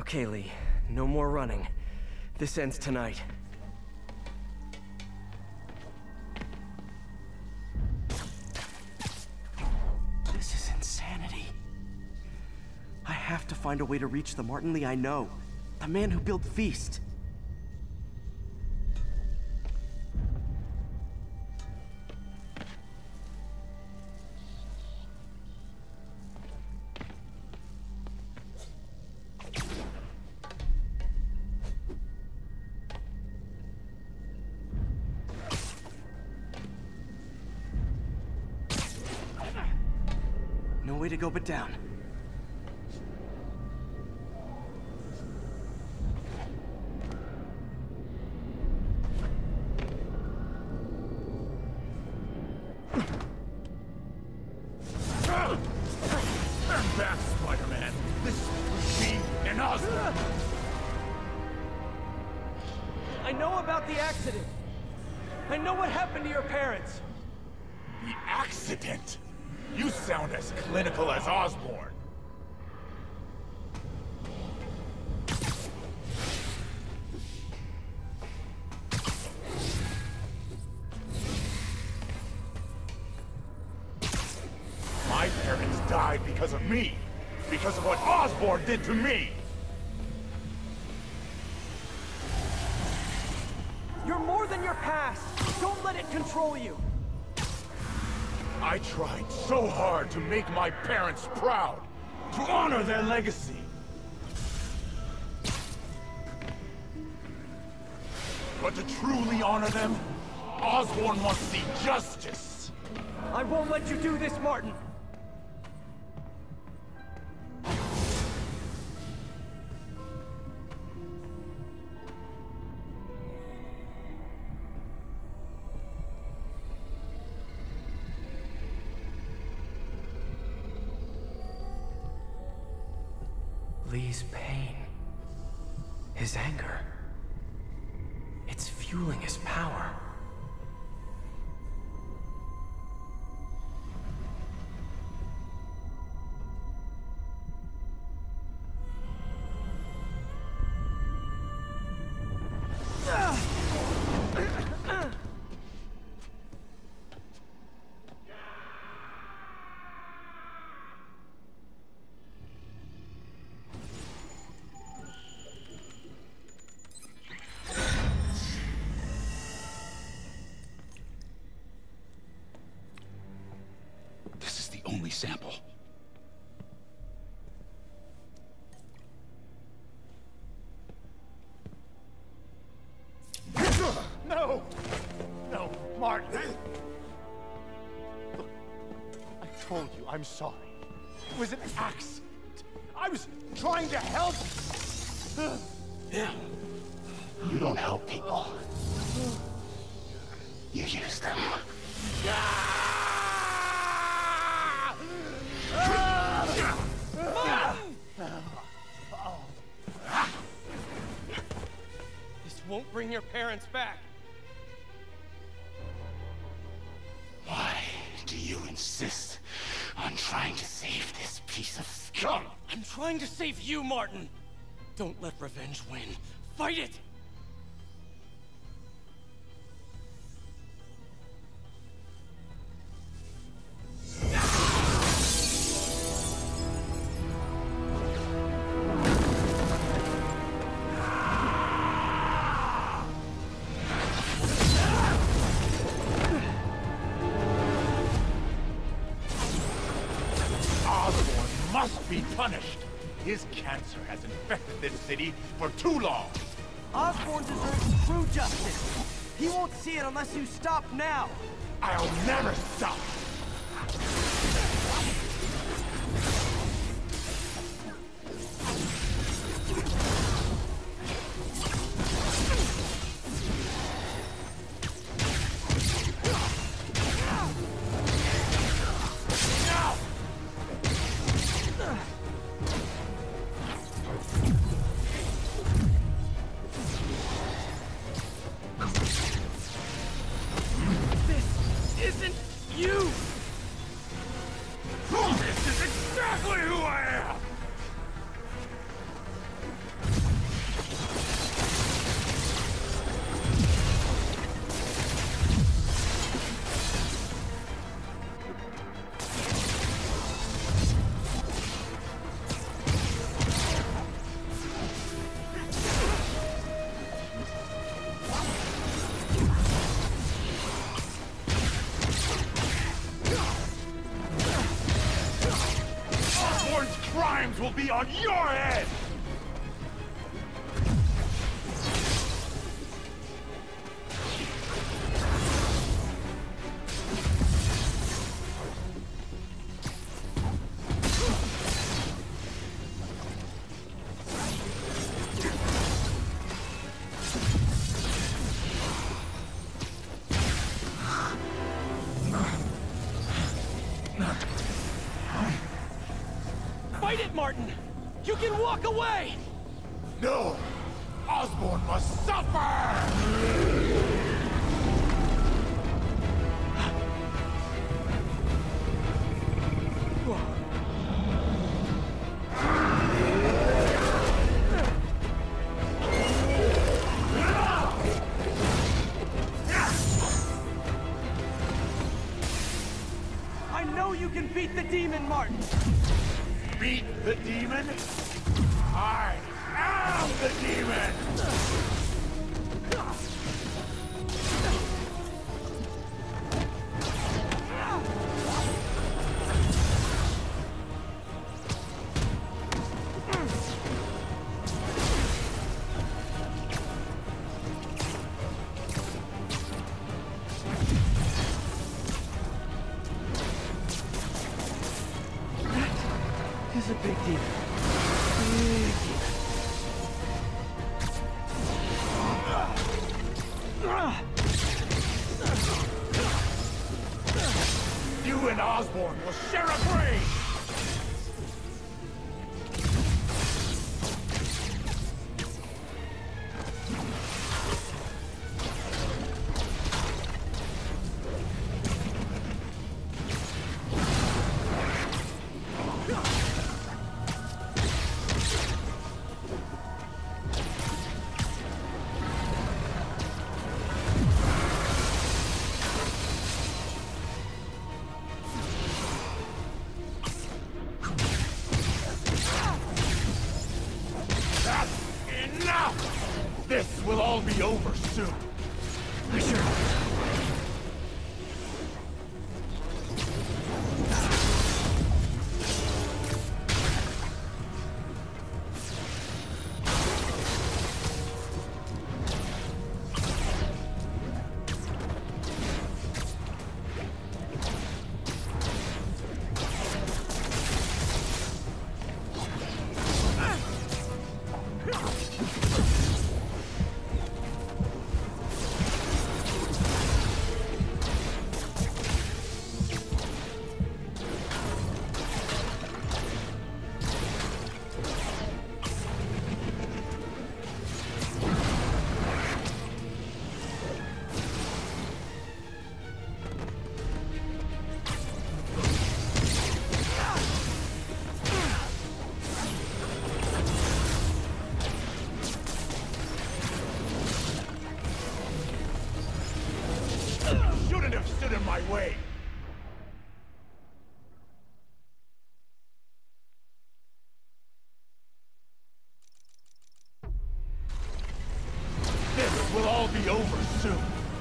Okay, Lee. No more running. This ends tonight. This is insanity. I have to find a way to reach the Martin Lee I know. The man who built Feast. No way to go but down. Turn back, Spider-Man! This is me and Osborn! I know about the accident. I know what happened to your parents. The accident? You sound as clinical as Osborn. My parents died because of me. Because of what Osborn did to me. You're more than your past. Don't let it control you. I tried so hard to make my parents proud, to honor their legacy. But to truly honor them, Osborn must see justice. I won't let you do this, Martin. Lee's pain, his anger, it's fueling his power. Only sample. No! No, Martin! Look, I told you I'm sorry. It was an accident. I was trying to help. Yeah. You don't help people. You use them. This won't bring your parents back. Why do you insist on trying to save this piece of scum? I'm trying to save you, Martin. Don't let revenge win. Fight it! Must be punished. His cancer has infected this city for too long. Osborn deserves true justice. He won't see it unless you stop now. I'll never stop. Isn't you? crimes will be on your head! Fight it, Martin! You can walk away! No! Osborn must suffer! I know you can beat the demon, Martin! Beat the demon? I am the demon! This is a big deal. Big deal. You and Osborn will share a grave! Enough! This will all be over soon. I sure hope so. Shouldn't have stood in my way. This will all be over soon.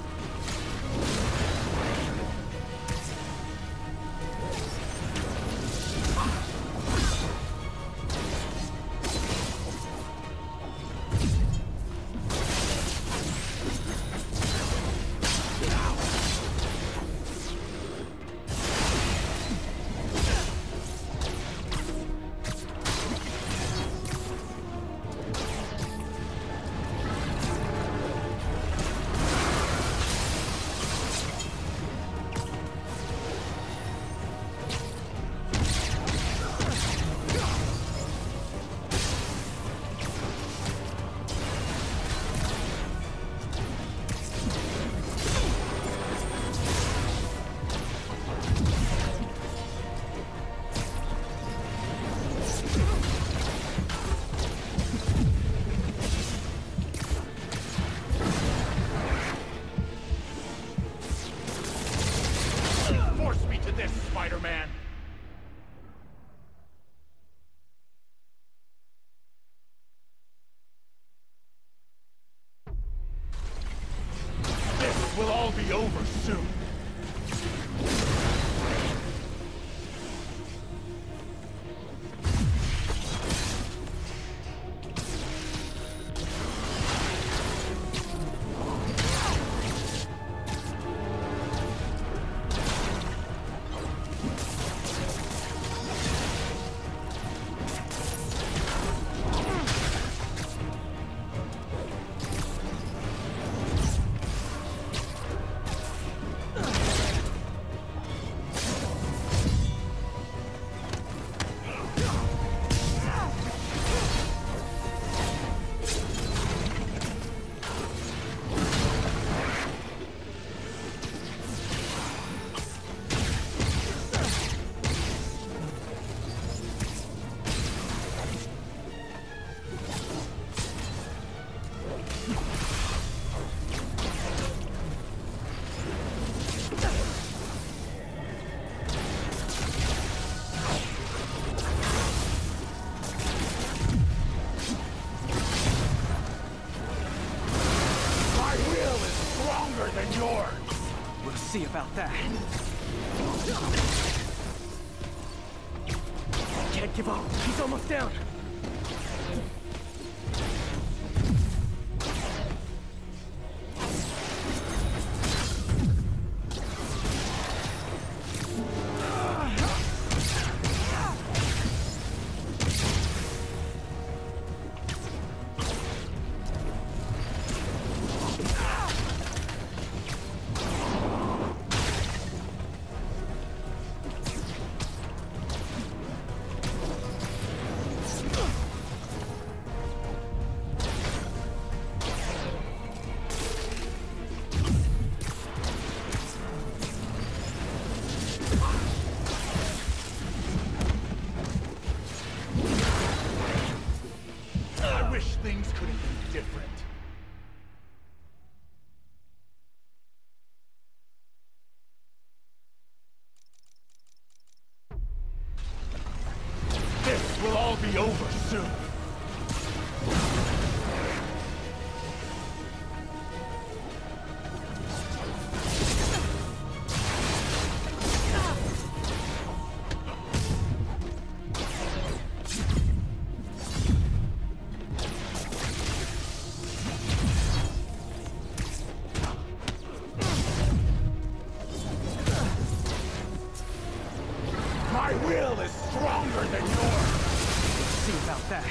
Spider-Man! This will all be over soon. see about that. Can't give up. He's almost down. Things could have been different. This will all be over soon. My will is stronger than yours! See about that.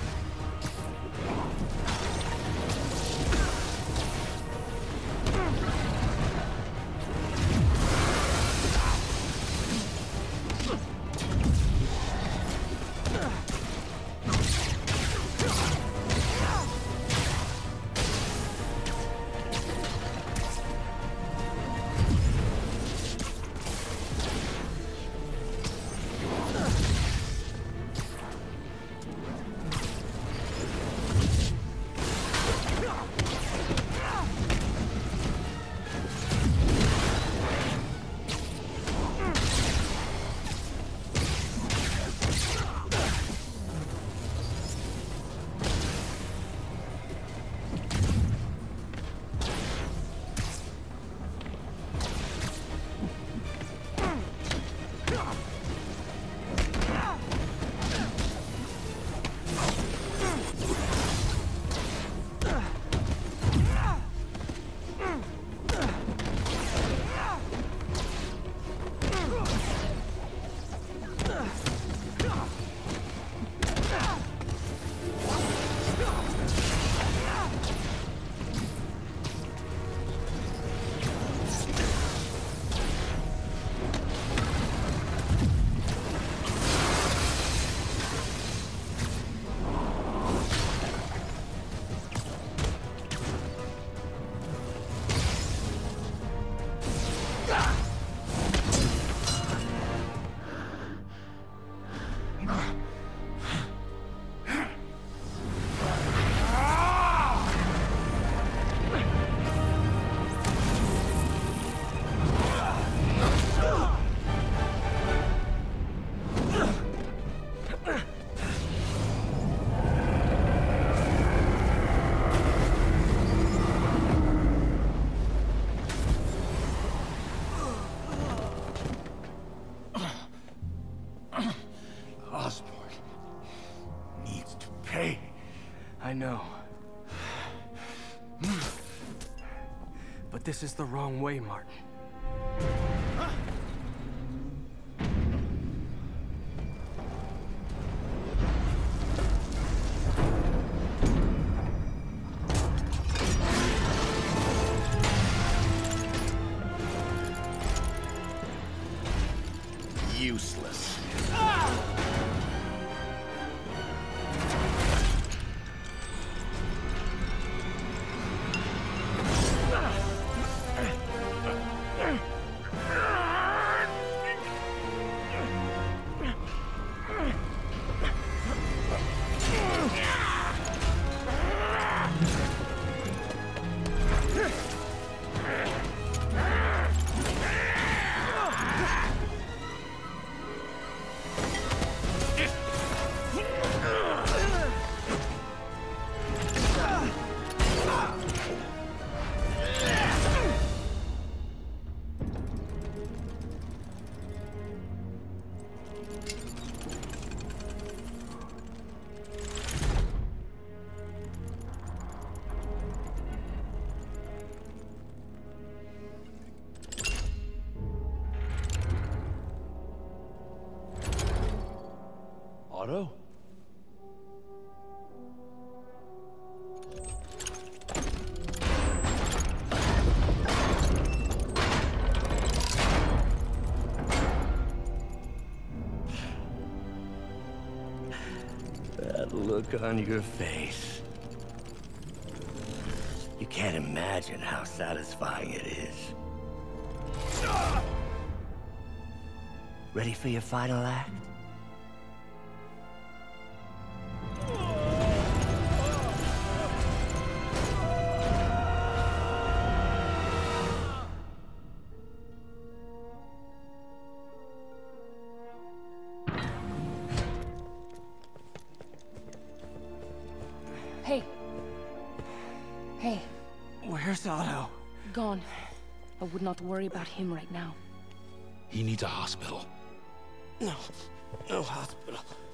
Osborn needs to pay. I know. But this is the wrong way, Martin. Useless. Otto? That look on your face. You can't imagine how satisfying it is. Ready for your final act? Hey. Hey. Where's Otto? Gone. I would not worry about him right now. He needs a hospital. No. No hospital.